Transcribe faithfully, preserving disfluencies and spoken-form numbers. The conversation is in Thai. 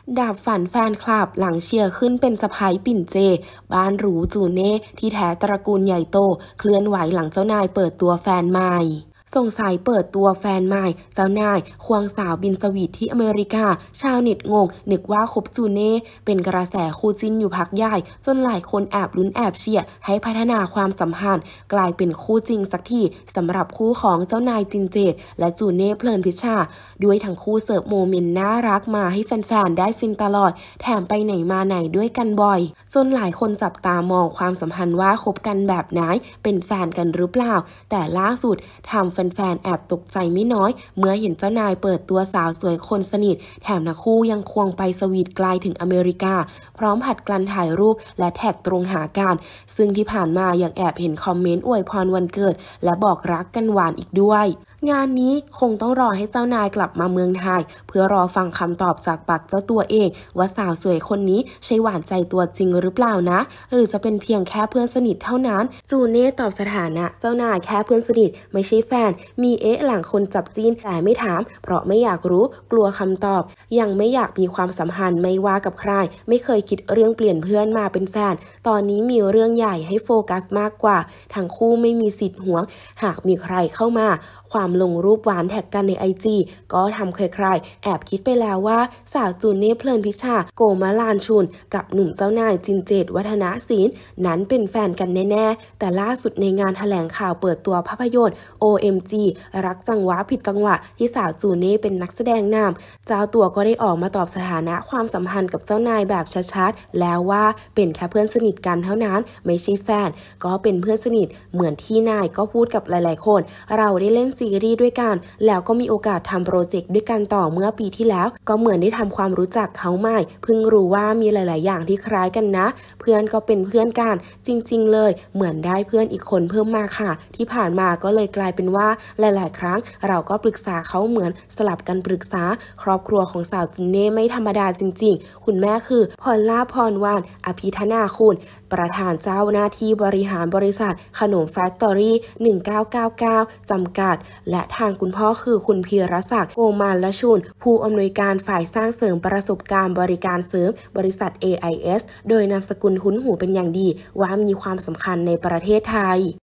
ดาบฝันแฟนคลับหลังเชียร์ขึ้นเป็นสะใภ้ปิ่นเจบ้านหรูจูเน่ที่แท้ตระกูลใหญ่โตเคลื่อนไหวหลังเจ้านายเปิดตัวแฟนใหม่สงสัยเปิดตัวแฟนใหม่เจ้านายควงสาวบินสวีทที่อเมริกาชาวเน็ตงงนึกว่าคบจูเน่เป็นกระแสคู่จิ้นอยู่พักใหญ่จนหลายคนแอบลุ้นแอบเชียร์ให้พัฒนาความสัมพันธ์กลายเป็นคู่จริงสักทีสำหรับคู่ของเจ้านายจินเจตและจูเน่เพลินพิชชาด้วยทั้งคู่เสิร์ฟโมเมนต์น่ารักมาให้แฟนๆได้ฟินตลอดแถมไปไหนมาไหนด้วยกันบ่อยจนหลายคนจับตามองความสัมพันธ์ว่าคบกันแบบไหนเป็นแฟนกันหรือเปล่าแต่ล่าสุดทำแฟนๆแอบตกใจไม่น้อยเมื่อเห็นเจ้านายเปิดตัวสาวสวยคนสนิทแถมทั้งคู่ยังควงไปสวีทไกลถึงอเมริกาพร้อมผัดกันถ่ายรูปและแท็กตรงหากันซึ่งที่ผ่านมายังแอบเห็นคอมเมนต์อวยพรวันเกิดและบอกรักกันหวานอีกด้วยงานนี้คงต้องรอให้เจ้านายกลับมาเมืองไทยเพื่อรอฟังคำตอบจากปากเจ้าตัวเองว่าสาวสวยคนนี้ใช่หวานใจตัวจริงหรือเปล่านะหรือจะเป็นเพียงแค่เพื่อนสนิทเท่านั้นจูเน่ตอบสถานะเจ้านายแค่เพื่อนสนิทไม่ใช่แฟนมีเอ๊ะหลังคนจับจีนแต่ไม่ถามเพราะไม่อยากรู้กลัวคำตอบยังไม่อยากมีความสัมพันธ์ไม่ว่ากับใครไม่เคยคิดเรื่องเปลี่ยนเพื่อนมาเป็นแฟนตอนนี้มีเรื่องใหญ่ให้โฟกัสมากกว่าทั้งคู่ไม่มีสิทธิ์หวงหากมีใครเข้ามาความลงรูปหวานแท็กกันในไอจีก็ทำใครๆแอบคิดไปแล้วว่าสาวจูเน่เพลินพิชชาโกมาลานชุนกับหนุ่มเจ้านายจินเจตวัฒนศิลป์นั้นเป็นแฟนกันแน่ๆแต่ล่าสุดในงานแถลงข่าวเปิดตัวภาพยนตร์ โอ เอ็ม จี รักจังหวะผิดจังหวะที่สาวจูเน่เป็นนักแสดงนำเจ้าตัวก็ได้ออกมาตอบสถานะความสัมพันธ์กับเจ้านายแบบชัดๆแล้วว่าเป็นแค่เพื่อนสนิทกันเท่านั้นไม่ใช่แฟนก็เป็นเพื่อนสนิทเหมือนที่นายก็พูดกับหลายๆคนเราได้เล่นซีรีส์ด้วยกันแล้วก็มีโอกาสทำโปรเจกต์ด้วยกันต่อเมื่อปีที่แล้วก็เหมือนได้ทำความรู้จักเขาใหม่เพิ่งรู้ว่ามีหลายๆอย่างที่คล้ายกันนะเพื่อนก็เป็นเพื่อนกันจริงๆเลยเหมือนได้เพื่อนอีกคนเพิ่มมาค่ะที่ผ่านมาก็เลยกลายเป็นว่าหลายๆครั้งเราก็ปรึกษาเขาเหมือนสลับกันปรึกษาครอบครัวของสาวจูเน่ไม่ธรรมดาจริงๆคุณแม่คือพรล่าพรวานอภิธนาคุณประธานเจ้าหน้าที่บริหารบริษัทขนมแฟคทอรี่หนึ่งเก้าเก้าเก้าจำกัดและทางคุณพ่อคือคุณพีรศักดิ์โกมาลชุนผู้อำนวยการฝ่ายสร้างเสริมประสบการณ์บริการเสริมบริษัท เอ ไอ เอส โดยนามสกุลคุ้นหูเป็นอย่างดีว่ามีความสำคัญในประเทศไทย